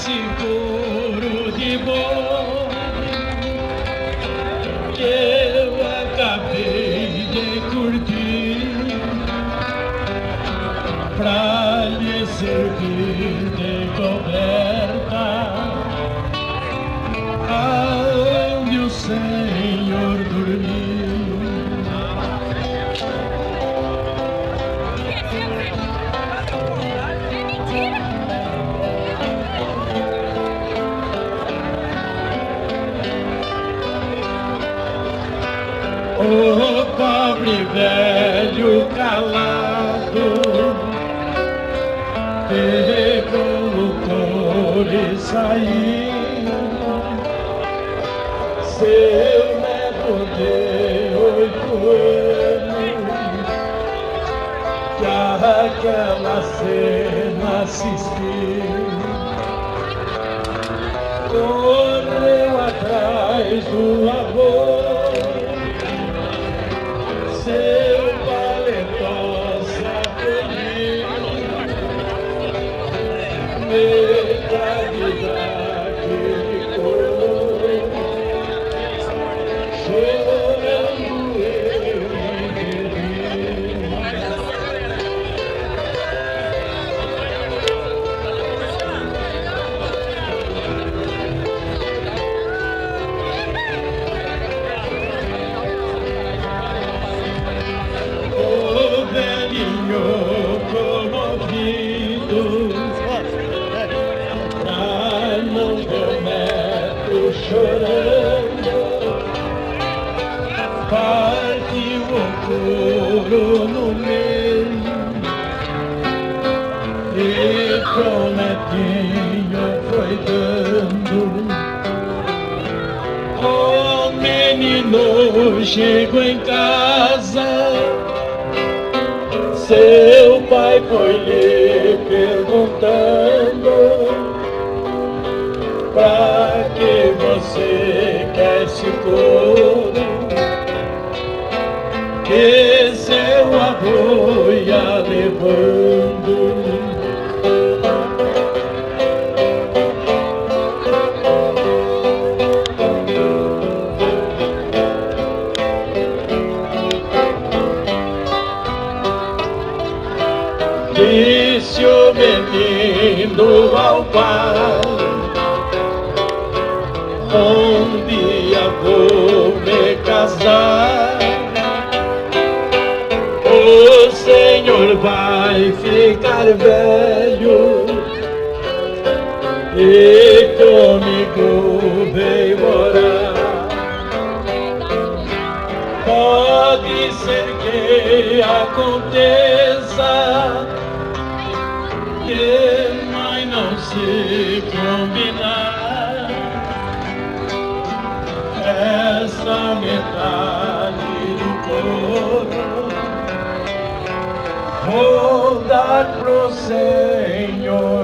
seguro de bode que eu acabei de curtir pra lhe servir de coberta aonde o Senhor dormiu. O pobre velho calado pegou o couro e saiu. Seu neto de 8 anos que aquela cena assistiu, correu atrás do avô. Seu paletó sacudiu, metade daquele corpo, chorando eu me vi. Comovido, pra não ver o neto chorando, partiu o couro no meio e pro netinho foi dando. O menino chegou em casa, seu pai foi lhe perguntando: pra que você quer esse couro que seu avô ia levando? Disse o menino ao pai: um dia vou me casar, o Senhor vai ficar velho e comigo vem morar. Pode ser que aconteça que mãe não se combinar, essa metade do couro vou dar pro Senhor